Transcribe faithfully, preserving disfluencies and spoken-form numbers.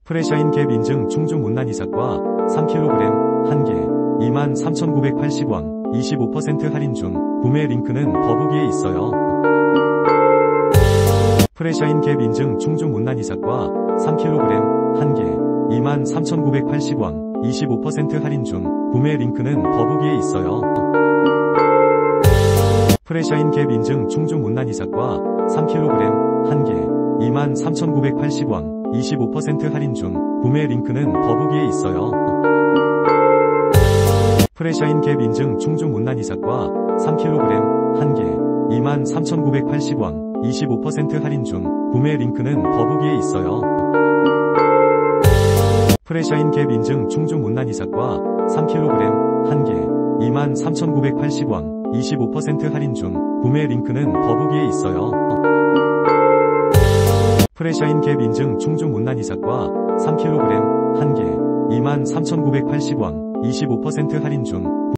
프레샤인 갭 인증 충주 못난 이삭과 삼 킬로그램 한 개 이만 삼천구백팔십 원 이십오 퍼센트 할인 중. 구매 링크는 더보기에 있어요. 프레샤인 갭 인증 충주 못난 이삭과 삼 킬로그램 한 개 이만 삼천구백팔십 원 이십오 퍼센트 할인 중. 구매 링크는 더보기에 있어요. 프레샤인 갭 인증 충주 못난 이삭과 삼 킬로그램 한 개 이만 삼천구백팔십 원 이십오 퍼센트 할인 중. 구매 링크는 더보기에 있어요. 프레샤인 갭 인증 충주 못난 이삭과 삼 킬로그램 한 개 이만 삼천구백팔십 원 이십오 퍼센트 할인 중. 구매 링크는 더보기에 있어요. 프레샤인 갭 인증 충주 못난 이삭과 삼 킬로그램 한 개 이만 삼천구백팔십 원 이십오 퍼센트 할인 중. 구매 링크는 더보기에 있어요. 프레샤인 갭 인증 충주 못난 이삭과 삼 킬로그램 한 개 이만 삼천구백팔십 원 이십오 퍼센트 할인 중.